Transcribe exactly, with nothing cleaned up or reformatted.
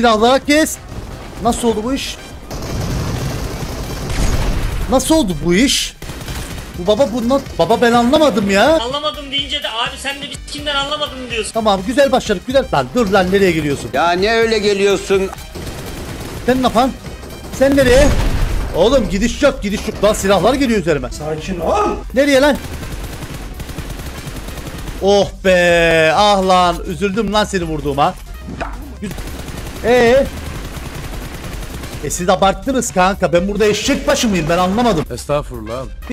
silahlara kes. Nasıl oldu bu iş? Nasıl oldu bu iş? Bu baba bundan... Baba ben anlamadım ya. Anlamadım deyince de abi sen de biz kimden anlamadım diyorsun. Tamam güzel başladık güzel. Lan dur lan nereye geliyorsun? Ya ne öyle geliyorsun? Sen ne yapan? Sen nereye? Oğlum gidiş yok gidiş yok. Lan silahlar geliyor üzerime. Sakin ol. Nereye lan? Oh be ah lan üzüldüm lan seni vurduğuma. Eee? E siz abarttınız kanka ben burada eşek başı mıyım ben anlamadım. Estağfurullah abi.